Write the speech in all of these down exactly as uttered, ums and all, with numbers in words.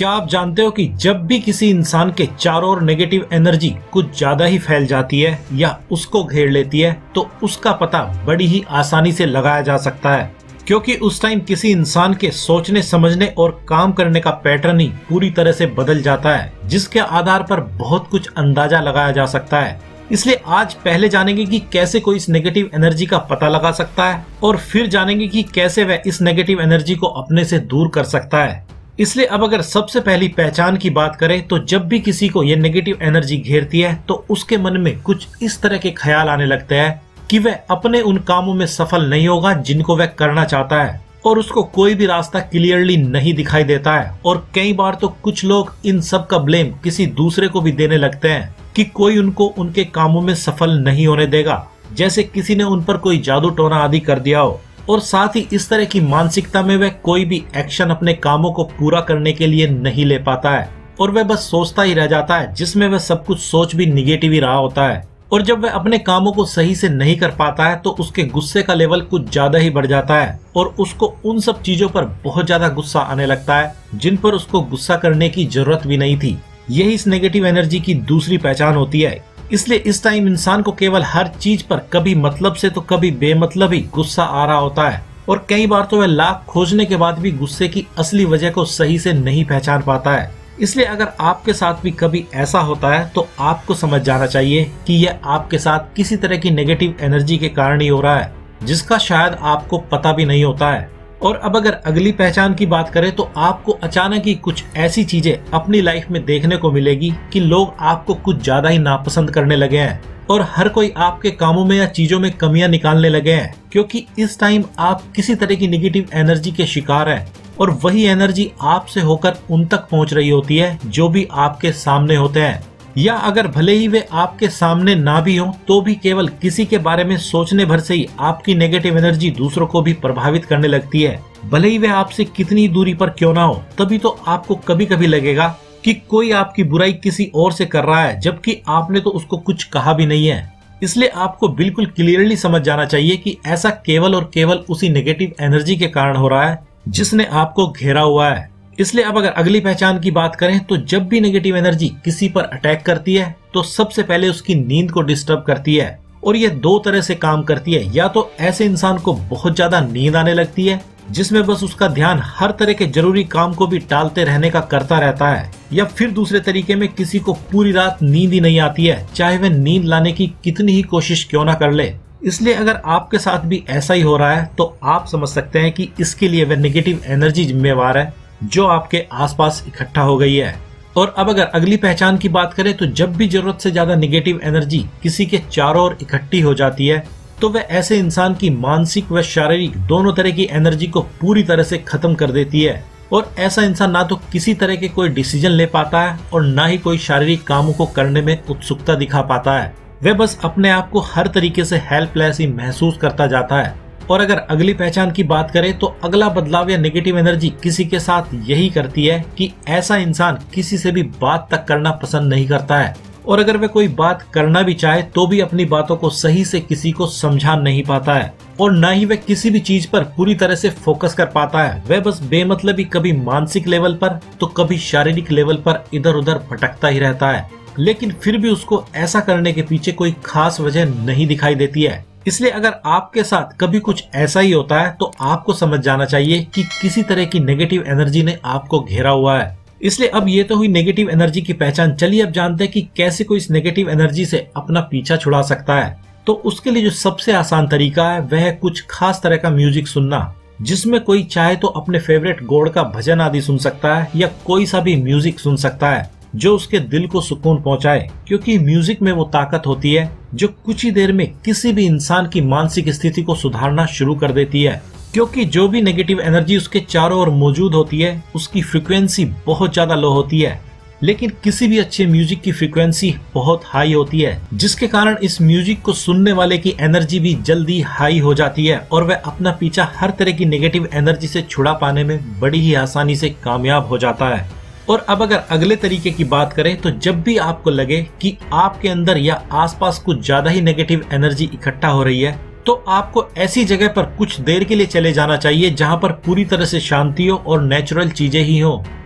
क्या आप जानते हो कि जब भी किसी इंसान के चारों ओर नेगेटिव एनर्जी कुछ ज्यादा ही फैल जाती है या उसको घेर लेती है तो उसका पता बड़ी ही आसानी से लगाया जा सकता है, क्योंकि उस टाइम किसी इंसान के सोचने समझने और काम करने का पैटर्न ही पूरी तरह से बदल जाता है, जिसके आधार पर बहुत कुछ अंदाजा लगाया जा सकता है। इसलिए आज पहले जानेंगे कि कैसे कोई इस नेगेटिव एनर्जी का पता लगा सकता है और फिर जानेंगे कि कैसे वह इस नेगेटिव एनर्जी को अपने से दूर कर सकता है। इसलिए अब अगर सबसे पहली पहचान की बात करें तो जब भी किसी को ये नेगेटिव एनर्जी घेरती है तो उसके मन में कुछ इस तरह के ख्याल आने लगते हैं कि वह अपने उन कामों में सफल नहीं होगा जिनको वह करना चाहता है, और उसको कोई भी रास्ता क्लियरली नहीं दिखाई देता है। और कई बार तो कुछ लोग इन सब का ब्लेम किसी दूसरे को भी देने लगते हैं कि कोई उनको उनके कामों में सफल नहीं होने देगा, जैसे किसी ने उन पर कोई जादू टोना आदि कर दिया हो। और साथ ही इस तरह की मानसिकता में वह कोई भी एक्शन अपने कामों को पूरा करने के लिए नहीं ले पाता है और वह बस सोचता ही रह जाता है, जिसमें वह सब कुछ सोच भी निगेटिव ही रहा होता है। और जब वह अपने कामों को सही से नहीं कर पाता है तो उसके गुस्से का लेवल कुछ ज्यादा ही बढ़ जाता है और उसको उन सब चीजों पर बहुत ज्यादा गुस्सा आने लगता है जिन पर उसको गुस्सा करने की जरूरत भी नहीं थी। यही इस नेगेटिव एनर्जी की दूसरी पहचान होती है। इसलिए इस टाइम इंसान को केवल हर चीज पर कभी मतलब से तो कभी बेमतलब ही गुस्सा आ रहा होता है, और कई बार तो वह लाख खोजने के बाद भी गुस्से की असली वजह को सही से नहीं पहचान पाता है। इसलिए अगर आपके साथ भी कभी ऐसा होता है तो आपको समझ जाना चाहिए कि यह आपके साथ किसी तरह की नेगेटिव एनर्जी के कारण ही हो रहा है, जिसका शायद आपको पता भी नहीं होता है। और अब अगर अगली पहचान की बात करें तो आपको अचानक ही कुछ ऐसी चीजें अपनी लाइफ में देखने को मिलेगी कि लोग आपको कुछ ज्यादा ही नापसंद करने लगे हैं और हर कोई आपके कामों में या चीजों में कमियां निकालने लगे हैं, क्योंकि इस टाइम आप किसी तरह की नेगेटिव एनर्जी के शिकार हैं और वही एनर्जी आपसे होकर उन तक पहुंच रही होती है जो भी आपके सामने होते हैं, या अगर भले ही वे आपके सामने ना भी हो तो भी केवल किसी के बारे में सोचने भर से ही आपकी नेगेटिव एनर्जी दूसरों को भी प्रभावित करने लगती है। भले ही वे आपसे कितनी दूरी पर क्यों ना हो, तभी तो आपको कभी कभी लगेगा कि कोई आपकी बुराई किसी और से कर रहा है, जबकि आपने तो उसको कुछ कहा भी नहीं है। इसलिए आपको बिल्कुल क्लियरली समझ जाना चाहिए कि ऐसा केवल और केवल उसी नेगेटिव एनर्जी के कारण हो रहा है जिसने आपको घेरा हुआ है। इसलिए अब अगर अगली पहचान की बात करें तो जब भी नेगेटिव एनर्जी किसी पर अटैक करती है तो सबसे पहले उसकी नींद को डिस्टर्ब करती है, और यह दो तरह से काम करती है। या तो ऐसे इंसान को बहुत ज्यादा नींद आने लगती है जिसमें बस उसका ध्यान हर तरह के जरूरी काम को भी टालते रहने का करता रहता है, या फिर दूसरे तरीके में किसी को पूरी रात नींद ही नहीं आती है, चाहे वह नींद लाने की कितनी ही कोशिश क्यों ना कर ले। इसलिए अगर आपके साथ भी ऐसा ही हो रहा है तो आप समझ सकते हैं कि इसके लिए वह नेगेटिव एनर्जी जिम्मेवार है जो आपके आसपास इकट्ठा हो गई है। और अब अगर अगली पहचान की बात करें तो जब भी जरूरत से ज्यादा नेगेटिव एनर्जी किसी के चारों ओर इकट्ठी हो जाती है तो वह ऐसे इंसान की मानसिक व शारीरिक दोनों तरह की एनर्जी को पूरी तरह से खत्म कर देती है, और ऐसा इंसान ना तो किसी तरह के कोई डिसीजन ले पाता है और ना ही कोई शारीरिक कामों को करने में उत्सुकता दिखा पाता है। वह बस अपने आप को हर तरीके से हेल्पलेस ही महसूस करता जाता है। और अगर अगली पहचान की बात करें तो अगला बदलाव या नेगेटिव एनर्जी किसी के साथ यही करती है कि ऐसा इंसान किसी से भी बात तक करना पसंद नहीं करता है, और अगर वह कोई बात करना भी चाहे तो भी अपनी बातों को सही से किसी को समझा नहीं पाता है, और न ही वह किसी भी चीज पर पूरी तरह से फोकस कर पाता है। वह बस बेमतलब ही कभी मानसिक लेवल पर तो कभी शारीरिक लेवल पर इधर उधर भटकता ही रहता है, लेकिन फिर भी उसको ऐसा करने के पीछे कोई खास वजह नहीं दिखाई देती है। इसलिए अगर आपके साथ कभी कुछ ऐसा ही होता है तो आपको समझ जाना चाहिए कि किसी तरह की नेगेटिव एनर्जी ने आपको घेरा हुआ है। इसलिए अब ये तो हुई नेगेटिव एनर्जी की पहचान। चलिए अब जानते हैं कि कैसे कोई इस नेगेटिव एनर्जी से अपना पीछा छुड़ा सकता है। तो उसके लिए जो सबसे आसान तरीका है वह है कुछ खास तरह का म्यूजिक सुनना, जिसमें कोई चाहे तो अपने फेवरेट गॉड का भजन आदि सुन सकता है या कोई सा भी म्यूजिक सुन सकता है जो उसके दिल को सुकून पहुंचाए, क्योंकि म्यूजिक में वो ताकत होती है जो कुछ ही देर में किसी भी इंसान की मानसिक स्थिति को सुधारना शुरू कर देती है। क्योंकि जो भी नेगेटिव एनर्जी उसके चारों ओर मौजूद होती है उसकी फ्रीक्वेंसी बहुत ज्यादा लो होती है, लेकिन किसी भी अच्छे म्यूजिक की फ्रीक्वेंसी बहुत हाई होती है, जिसके कारण इस म्यूजिक को सुनने वाले की एनर्जी भी जल्दी हाई हो जाती है और वह अपना पीछा हर तरह की नेगेटिव एनर्जी से छुड़ा पाने में बड़ी ही आसानी से कामयाब हो जाता है। और अब अगर अगले तरीके की बात करें तो जब भी आपको लगे कि आपके अंदर या आसपास कुछ ज्यादा ही नेगेटिव एनर्जी इकट्ठा हो रही है तो आपको ऐसी जगह पर कुछ देर के लिए चले जाना चाहिए जहां पर पूरी तरह से शांति हो और नेचुरल चीजें ही हो।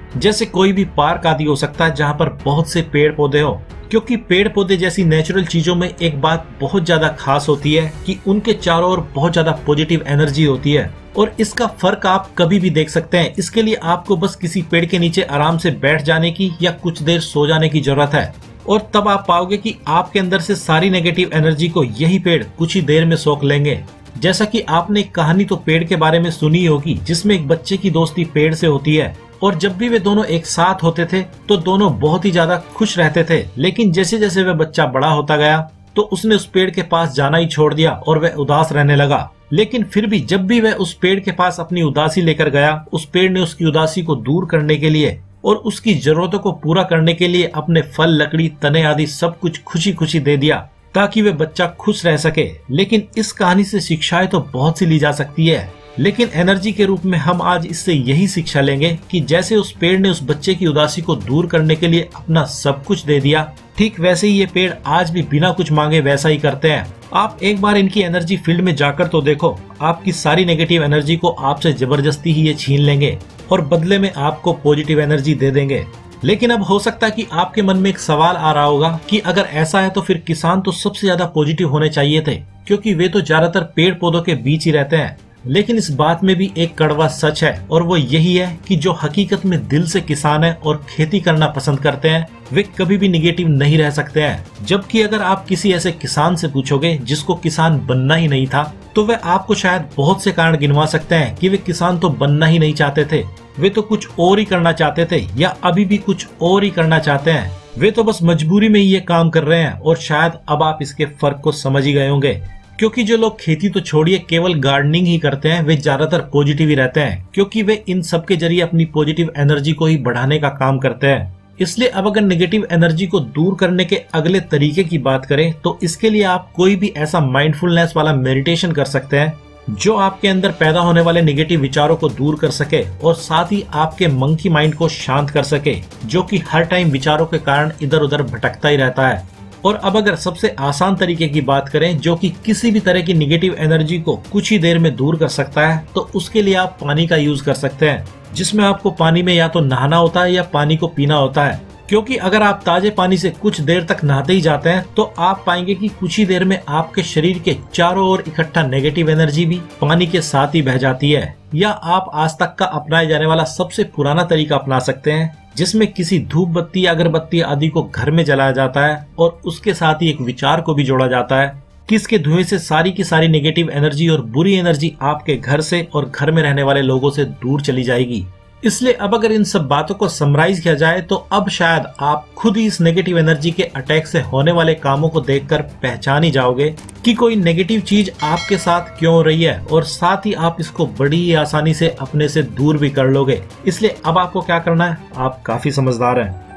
जैसे कोई भी पार्क आदि हो सकता है जहाँ पर बहुत से पेड़ पौधे हो, क्योंकि पेड़ पौधे जैसी नेचुरल चीजों में एक बात बहुत ज्यादा खास होती है कि उनके चारों ओर बहुत ज्यादा पॉजिटिव एनर्जी होती है और इसका फर्क आप कभी भी देख सकते हैं। इसके लिए आपको बस किसी पेड़ के नीचे आराम से बैठ जाने की या कुछ देर सो जाने की जरूरत है और तब आप पाओगे कि आपके अंदर से सारी नेगेटिव एनर्जी को यही पेड़ कुछ ही देर में सोख लेंगे। जैसा कि आपने एक कहानी तो पेड़ के बारे में सुनी होगी जिसमें एक बच्चे की दोस्ती पेड़ से होती है और जब भी वे दोनों एक साथ होते थे तो दोनों बहुत ही ज्यादा खुश रहते थे। लेकिन जैसे जैसे वह बच्चा बड़ा होता गया तो उसने उस पेड़ के पास जाना ही छोड़ दिया और वह उदास रहने लगा। लेकिन फिर भी जब भी वह उस पेड़ के पास अपनी उदासी लेकर गया, उस पेड़ ने उसकी उदासी को दूर करने के लिए और उसकी जरूरतों को पूरा करने के लिए अपने फल, लकड़ी, तने आदि सब कुछ खुशी खुशी दे दिया ताकि वह बच्चा खुश रह सके। लेकिन इस कहानी से शिक्षाएं तो बहुत सी ली जा सकती है, लेकिन एनर्जी के रूप में हम आज इससे यही शिक्षा लेंगे कि जैसे उस पेड़ ने उस बच्चे की उदासी को दूर करने के लिए अपना सब कुछ दे दिया, ठीक वैसे ही ये पेड़ आज भी बिना कुछ मांगे वैसा ही करते हैं। आप एक बार इनकी एनर्जी फील्ड में जाकर तो देखो, आपकी सारी नेगेटिव एनर्जी को आपसे जबरदस्ती ही ये छीन लेंगे और बदले में आपको पॉजिटिव एनर्जी दे देंगे। लेकिन अब हो सकता है कि आपके मन में एक सवाल आ रहा होगा कि अगर ऐसा है तो फिर किसान तो सबसे ज्यादा पॉजिटिव होने चाहिए थे, क्योंकि वे तो ज्यादातर पेड़ पौधों के बीच ही रहते हैं। लेकिन इस बात में भी एक कड़वा सच है और वो यही है कि जो हकीकत में दिल से किसान है और खेती करना पसंद करते हैं वे कभी भी निगेटिव नहीं रह सकते हैं। जबकि अगर आप किसी ऐसे किसान से पूछोगे जिसको किसान बनना ही नहीं था तो वे आपको शायद बहुत से कारण गिनवा सकते हैं कि वे किसान तो बनना ही नहीं चाहते थे, वे तो कुछ और ही करना चाहते थे या अभी भी कुछ और ही करना चाहते हैं। वे तो बस मजबूरी में ही ये काम कर रहे हैं और शायद अब आप इसके फर्क को समझ ही गए होंगे। क्योंकि जो लोग खेती तो छोड़िए केवल गार्डनिंग ही करते हैं वे ज्यादातर पॉजिटिव ही रहते हैं, क्योंकि वे इन सब के जरिए अपनी पॉजिटिव एनर्जी को ही बढ़ाने का काम करते हैं। इसलिए अब अगर नेगेटिव एनर्जी को दूर करने के अगले तरीके की बात करें तो इसके लिए आप कोई भी ऐसा माइंडफुलनेस वाला मेडिटेशन कर सकते हैं जो आपके अंदर पैदा होने वाले नेगेटिव विचारों को दूर कर सके और साथ ही आपके मंकी माइंड को शांत कर सके, जो कि हर टाइम विचारों के कारण इधर उधर भटकता ही रहता है। और अब अगर सबसे आसान तरीके की बात करें जो कि किसी भी तरह की निगेटिव एनर्जी को कुछ ही देर में दूर कर सकता है, तो उसके लिए आप पानी का यूज कर सकते हैं, जिसमें आपको पानी में या तो नहाना होता है या पानी को पीना होता है। क्योंकि अगर आप ताजे पानी से कुछ देर तक नहाते ही जाते हैं तो आप पाएंगे कि कुछ ही देर में आपके शरीर के चारों ओर इकट्ठा नेगेटिव एनर्जी भी पानी के साथ ही बह जाती है। या आप आज तक का अपनाए जाने वाला सबसे पुराना तरीका अपना सकते हैं जिसमें किसी धूप बत्ती या अगरबत्ती आदि को घर में जलाया जाता है और उसके साथ ही एक विचार को भी जोड़ा जाता है कि इसके धुएं से सारी की सारी नेगेटिव एनर्जी और बुरी एनर्जी आपके घर से और घर में रहने वाले लोगों से दूर चली जाएगी। इसलिए अब अगर इन सब बातों को समराइज किया जाए तो अब शायद आप खुद ही इस नेगेटिव एनर्जी के अटैक से होने वाले कामों को देखकर पहचान ही जाओगे कि कोई नेगेटिव चीज आपके साथ क्यों हो रही है और साथ ही आप इसको बड़ी ही आसानी से अपने से दूर भी कर लोगे। इसलिए अब आपको क्या करना है, आप काफी समझदार हैं।